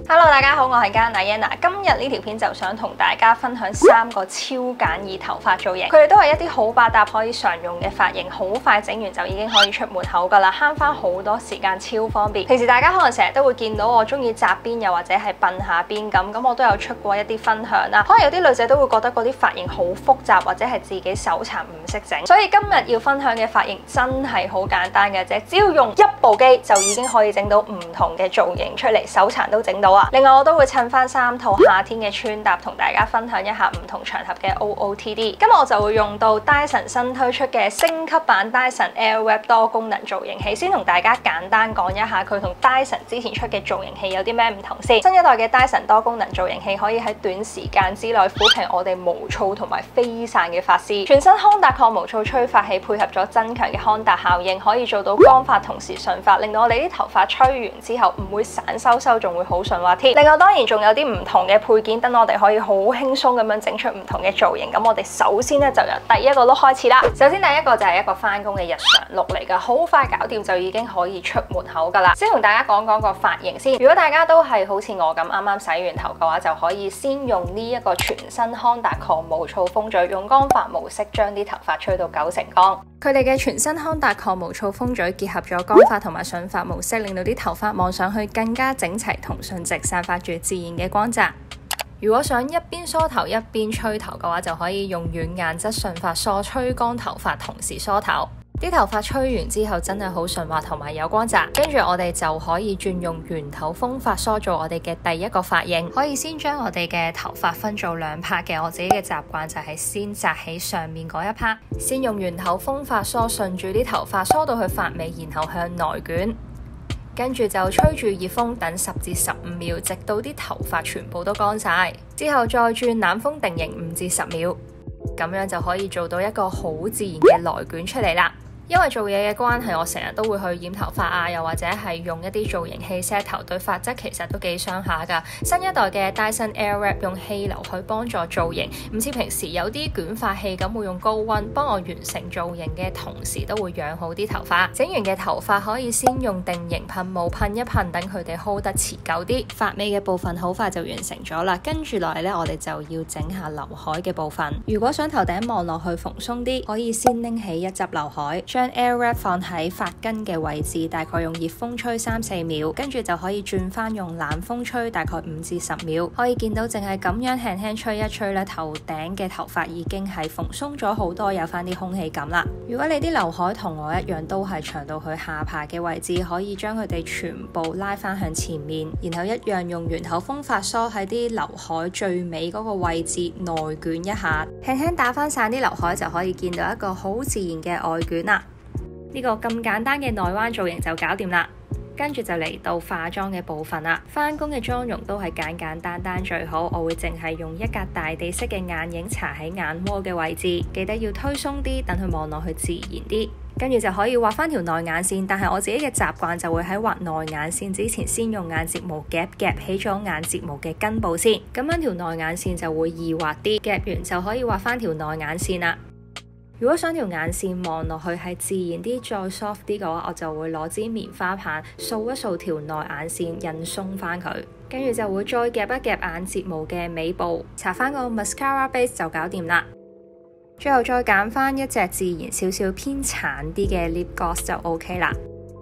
Hello， 大家好，我係嘉娜 Yana。今日呢條片就想同大家分享3個超簡易頭髮造型，佢哋都係一啲好百搭可以常用嘅髮型，好快整完就已經可以出門口噶啦，慳翻好多時間，超方便。平時大家可能成日都會見到我中意紮辮，又或者係鬢下辮咁，我都有出過一啲分享啦。可能有啲女仔都會覺得嗰啲髮型好複雜，或者係自己手殘唔識整，所以今日要分享嘅髮型真係好簡單嘅啫，只要用一部機就已經可以整到唔同嘅造型出嚟，手殘都整到啊！另外我都會襯翻3套夏天嘅穿搭，同大家分享一下唔同場合嘅 OOTD。今日我就會用到 Dyson 新推出嘅升級版 Dyson Airwrap 多功能造型器，先同大家簡單講一下佢同 Dyson 之前出嘅造型器有啲咩唔同先。新一代嘅 Dyson 多功能造型器可以喺短時間之內撫平我哋毛躁同埋飛散嘅髮絲，全新康達抗毛躁吹髮器配合咗增強嘅康達效應，可以做到光髮同時順髮，令到我哋啲頭髮吹完之後唔會散收收，仲會好順滑添。另外當然仲有啲唔同嘅配件，等我哋可以好輕鬆咁樣整出唔同嘅造型。咁我哋首先咧就由第一個 look 開始啦。首先第一個就係一個返工嘅日常 look 嚟噶，好快搞掂就已經可以出門口噶啦。先同大家講講個髮型先。如果大家都係好似我咁啱啱洗完頭嘅話，就可以先用呢一個全新康達抗毛躁風嘴，用乾髮模式將啲頭髮吹到9成乾。佢哋嘅全新康達抗毛躁風嘴結合咗乾髮同埋順髮模式，令到啲頭髮望上去更加整齊同順直，散發住自然嘅光澤。如果想一邊梳頭一邊吹頭嘅話，就可以用軟硬質順髮梳吹乾頭髮，同時梳頭。啲頭髮吹完之後真係好順滑同埋有光澤，跟住我哋就可以轉用圓頭風髮梳做我哋嘅第一個髮型。可以先將我哋嘅頭髮分做2 part 嘅，我自己嘅習慣就係先紮起上面嗰一 part， 先用圓頭風髮梳順住啲頭髮梳到去髮尾，然後向內捲，跟住就吹住熱風等10至15秒，直到啲頭髮全部都乾晒，之後再轉冷風定型5至10秒，咁樣就可以做到一個好自然嘅內捲出嚟啦。因為做嘢嘅關係，我成日都會去染頭髮啊，又或者係用一啲造型器 set 頭，對髮質其實都幾傷下噶。新一代嘅 Dyson Airwrap 用氣流去幫助造型，唔似平時有啲捲髮器咁會用高溫幫我完成造型嘅同時，都會養好啲頭髮。整完嘅頭髮可以先用定型噴霧噴一噴，等佢哋 hold 得持久啲。髮尾嘅部分好快就完成咗啦，跟住落嚟呢，我哋就要整下劉海嘅部分。如果想頭頂望落去蓬鬆啲，可以先拎起一執劉海，將 Airwrap 放喺髮根嘅位置，大概用熱風吹3、4秒，跟住就可以轉翻用冷風吹，大概5至10秒。可以見到淨係咁樣輕輕吹一吹咧，頭頂嘅頭髮已經係蓬鬆咗好多，有翻啲空氣感啦。如果你啲劉海同我一樣都係長到去下巴嘅位置，可以將佢哋全部拉翻向前面，然後一樣用圓頭風髮梳喺啲劉海最尾嗰個位置內捲一下，輕輕打翻散啲劉海，就可以見到一個好自然嘅外捲啦。呢個咁簡單嘅內彎造型就搞掂啦，跟住就嚟到化妝嘅部分啦。返工嘅妝容都係簡簡單單最好，我會淨係用一格大地色嘅眼影搽喺眼窩嘅位置，記得要推鬆啲，等佢望落去自然啲。跟住就可以畫翻條內眼線，但係我自己嘅習慣就會喺畫內眼線之前，先用眼睫毛夾起咗眼睫毛嘅根部先，咁樣條內眼線就會易畫啲。夾完就可以畫翻條內眼線啦。如果想條眼線望落去係自然啲，再 soft 啲嘅話，我就會攞支棉花棒掃一掃條內眼線，印鬆翻佢，跟住就會再夾一夾眼睫毛嘅尾部，搽翻個 mascara base 就搞掂啦。最後再揀翻一隻自然少少偏橙啲嘅 lip gloss 就 OK 啦。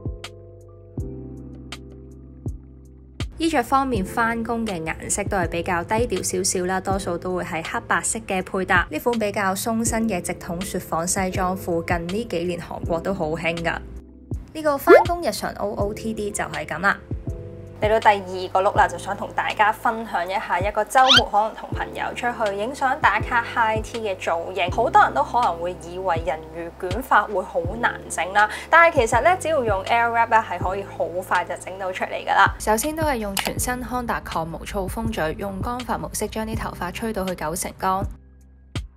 衣着方面，返工嘅顏色都係比較低調少少啦，多數都會係黑白色嘅配搭。呢款比較鬆身嘅直筒雪紡西裝褲，近呢幾年韓國都好興噶。呢個返工日常 OOTD 就係咁啦。嚟到第2個 look 啦，就想同大家分享一下一個週末可能同朋友出去影相打卡 high tea 嘅造型。好多人都可能會以為人魚捲髮會好難整啦，但係其實咧，只要用 Airwrap 咧係可以好快就整到出嚟噶啦。首先都係用全新康達抗毛躁風嘴，用乾髮模式將啲頭髮吹到去9成乾。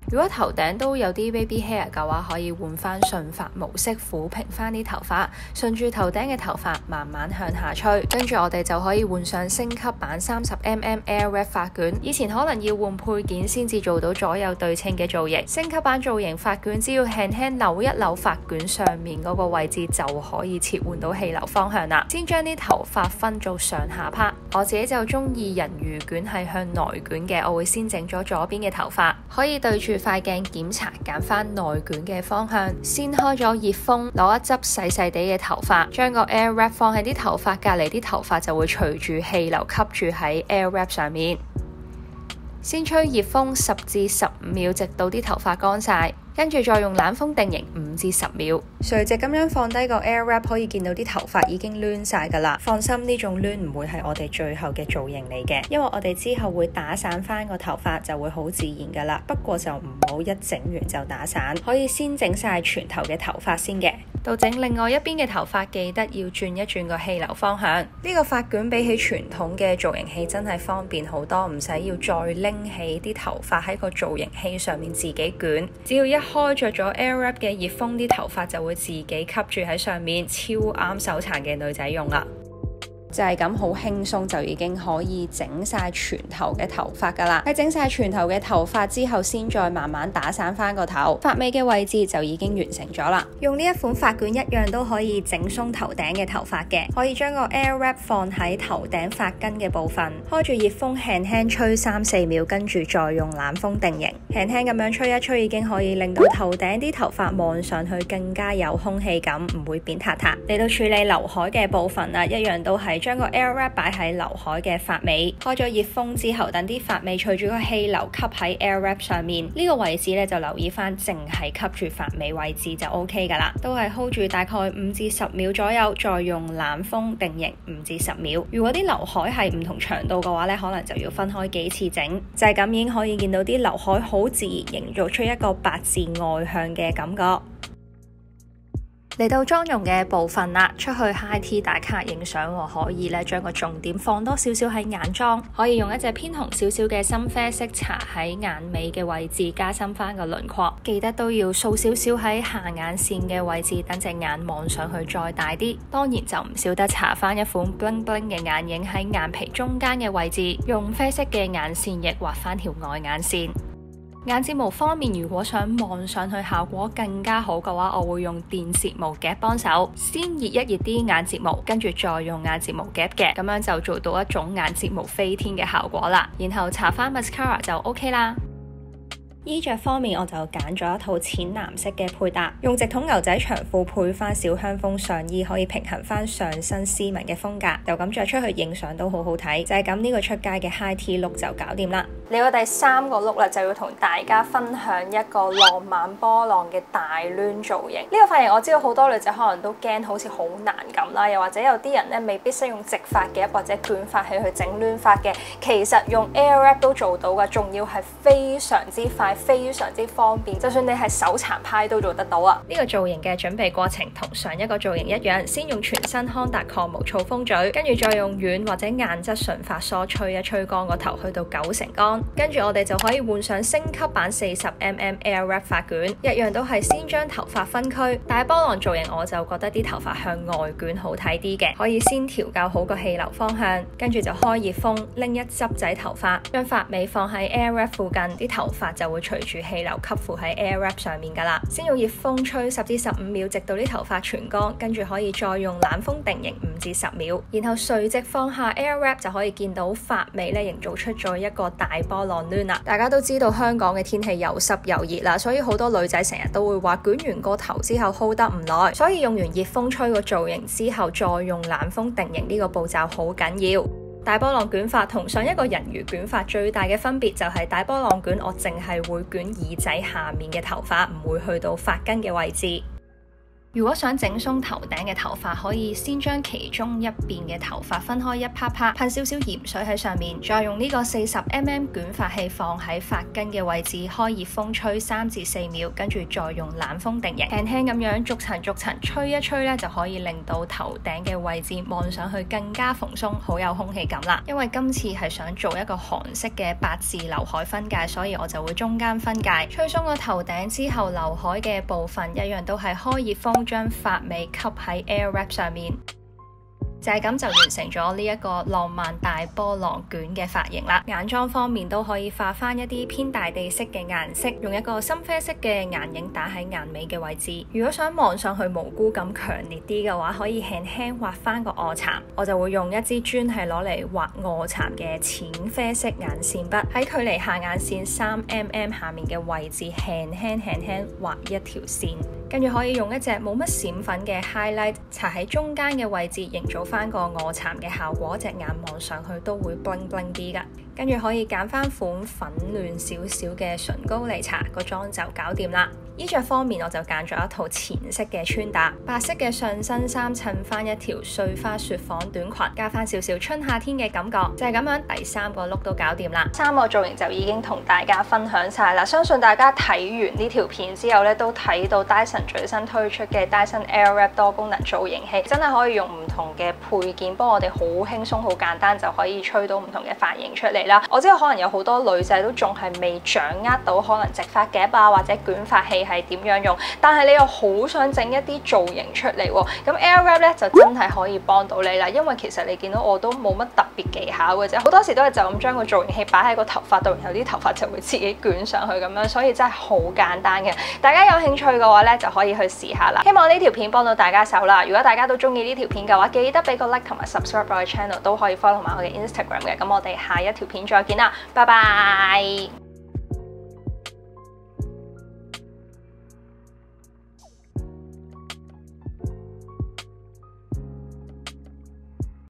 如果頭頂都有啲 baby hair 嘅話，可以換翻順髮模式，撫平翻啲頭髮，順住頭頂嘅頭髮慢慢向下吹。跟住我哋就可以換上升級版30mm Airwrap 髮卷。以前可能要換配件先至做到左右對稱嘅造型，升級版造型髮卷只要輕輕扭一扭髮卷上面嗰個位置就可以切換到氣流方向啦。先將啲頭髮分做上下 part， 我自己就中意人魚卷係向內捲嘅，我會先整咗左邊嘅頭髮，可以對住塊鏡檢查揀翻內捲嘅方向。先開咗熱風，攞一執細細地嘅頭髮，將個 Airwrap 放喺啲頭髮隔籬，啲頭髮就會隨住氣流吸住喺 Airwrap 上面。先吹熱風10至15秒，直到啲頭髮乾晒。跟住再用冷風定型5至10秒，垂直咁樣放低個 Airwrap， 可以見到啲頭髮已經攣晒噶啦。放心，呢種攣唔會係我哋最後嘅造型嚟嘅，因為我哋之後會打散翻個頭髮，就會好自然噶啦。不過就唔好一整完就打散，可以先整晒全頭嘅頭髮先嘅。到整另外一邊嘅頭髮，記得要轉一轉個氣流方向。呢個髮卷比起傳統嘅造型器真係方便好多，唔使要再拎起啲頭髮喺個造型器上面自己捲，只要一開着咗 Airwrap 嘅熱風，啲頭髮就會自己吸住喺上面，超啱手殘嘅女仔用啦。就係咁好輕鬆就已經可以整晒全頭嘅頭髮噶啦。喺整晒全頭嘅頭髮之後，先再慢慢打散翻個頭，髮尾嘅位置就已經完成咗啦。用呢一款髮卷一樣都可以整鬆頭頂嘅頭髮嘅，可以將個 Airwrap 放喺頭頂髮根嘅部分，開住熱風輕輕吹3-4秒，跟住再用冷風定型，輕輕咁樣吹一吹，已經可以令到頭頂啲頭髮望上去更加有空氣感，唔會扁塌塌。嚟到處理劉海嘅部分啦，一樣都係將個 Airwrap 擺喺劉海嘅髮尾，開咗熱風之後，等啲髮尾隨住個氣流吸喺 Airwrap 上面，呢個位置咧就留意翻，淨係吸住髮尾位置就 OK 噶啦，都係 hold 住大概5至10秒左右，再用冷風定型5至10秒。如果啲劉海係唔同長度嘅話咧，可能就要分開幾次整。就係咁已經可以見到啲劉海好自然，營造出一個八字外向嘅感覺。嚟到妝容嘅部分啦，出去 high tea 打卡影相，可以咧將個重點放多少少喺眼妝，可以用一隻偏紅少少嘅深啡色搽喺眼尾嘅位置，加深翻個輪廓。記得都要掃少少喺下眼線嘅位置，等隻眼望上去再大啲。當然就唔少得搽翻一款 bling bling 嘅眼影喺眼皮中間嘅位置，用啡色嘅眼線液畫翻條外眼線。眼睫毛方面，如果想望上去效果更加好嘅話，我會用電睫毛夾幫手，先熱一熱啲眼睫毛，跟住再用眼睫毛夾嘅，咁樣就做到一種眼睫毛飛天嘅效果啦。然後搽翻 mascara 就 OK 啦。衣着方面，我就揀咗一套淺藍色嘅配搭，用直筒牛仔長褲配翻小香風上衣，可以平衡翻上身斯文嘅風格，就咁着出去影相都好好睇。就係咁，呢個出街嘅 high tea look 就搞掂啦。嚟到第3個 look 啦，就要同大家分享一個浪漫波浪嘅大攣造型。呢個髮型我知道好多女仔可能都驚好似好難咁啦，又或者有啲人咧未必識用直髮夾或者捲髮器去整攣髮嘅，其實用 Airwrap 都做到噶，仲要係非常之快，非常之方便，就算你係手殘派都做得到啊！呢個造型嘅準備過程同上一個造型一樣，先用全身康達抗毛燥風嘴，跟住再用軟或者硬質純髮梳吹一吹乾個頭，去到9成乾。跟住我哋就可以換上升級版40mm Airwrap 髮卷，一樣都係先將頭髮分區。大波浪造型我就覺得啲頭髮向外捲好睇啲嘅，可以先調校好個氣流方向，跟住就開熱風，拎一執仔頭髮，將髮尾放喺 Airwrap 附近，啲頭髮就會隨住氣流吸附喺 Airwrap 上面噶啦。先用熱風吹10至15秒，直到啲頭髮全乾，跟住可以再用冷風定型5至10秒，然後垂直放下 Airwrap， 就可以見到髮尾咧營造出咗一個大波浪攣啦。大家都知道香港嘅天氣又濕又熱啦，所以好多女仔成日都會話捲完個頭之後 hold 得唔耐，所以用完熱風吹個造型之後，再用冷風定型呢個步驟好緊要。大波浪捲髮同上一個人魚捲髮最大嘅分別就係大波浪捲，我淨係會捲耳仔下面嘅頭髮，唔會去到髮根嘅位置。 如果想整鬆頭頂嘅頭髮，可以先將其中一邊嘅頭髮分開一 part， 噴少少鹽水喺上面，再用呢個40mm 捲髮器放喺髮根嘅位置，開熱風吹3至4秒，跟住再用冷風定型，輕輕咁樣逐層吹一吹咧，就可以令到頭頂嘅位置望上去更加蓬鬆，好有空氣感啦。因為今次係想做一個韓式嘅8字劉海分界，所以我就會中間分界。吹鬆個頭頂之後，劉海嘅部分一樣都係開熱風將髮尾吸喺 Air Wrap 上面。就係咁就完成咗呢一個浪漫大波浪捲嘅髮型啦。眼妝方面都可以化翻一啲偏大地色嘅顏色，用一個深啡色嘅眼影打喺眼尾嘅位置。如果想望上去無辜感強烈啲嘅話，可以輕輕畫翻個臥蠶。我就會用一支專係攞嚟畫臥蠶嘅淺啡色眼線筆，喺距離下眼線3mm 下面嘅位置輕輕畫一條線。跟住可以用一隻冇乜閃粉嘅 highlight 搽喺中間嘅位置，營造翻個臥蠶嘅效果，隻眼望上去都會 bling bling 啲噶。跟住可以揀翻款粉嫩少少嘅唇膏嚟搽，個妝就搞掂啦。衣着方面我就揀咗一套淺色嘅穿搭，白色嘅上身衫襯翻一條碎花雪紡短裙，加翻少少春夏天嘅感覺，就係咁樣，第3個 look 都搞掂啦。3個造型就已經同大家分享晒啦。相信大家睇完呢條片之後咧，都睇到 Dyson 最新推出嘅 Dyson Airwrap 多功能造型器，真係可以用唔同嘅配件幫我哋好輕鬆好簡單就可以吹到唔同嘅髮型出嚟啦。我知道可能有好多女仔都仲係未掌握到可能直髮夾啊或者捲髮器係點樣用，但係你又好想整一啲造型出嚟喎，咁 Airwrap 咧就真係可以幫到你啦。因為其實你見到我都冇乜特別技巧嘅啫，好多時都係就咁將個造型器擺喺個頭髮度，然後啲頭髮就會自己捲上去咁樣，所以真係好簡單嘅。大家有興趣嘅話咧，就可以去試下啦。希望呢條片幫到大家手啦。如果大家都中意呢條片嘅話，記得俾個 like 同埋 subscribe 我嘅 channel， 都可以 follow 埋我嘅 Instagram 嘅。咁我哋下一條片再見啦，拜拜。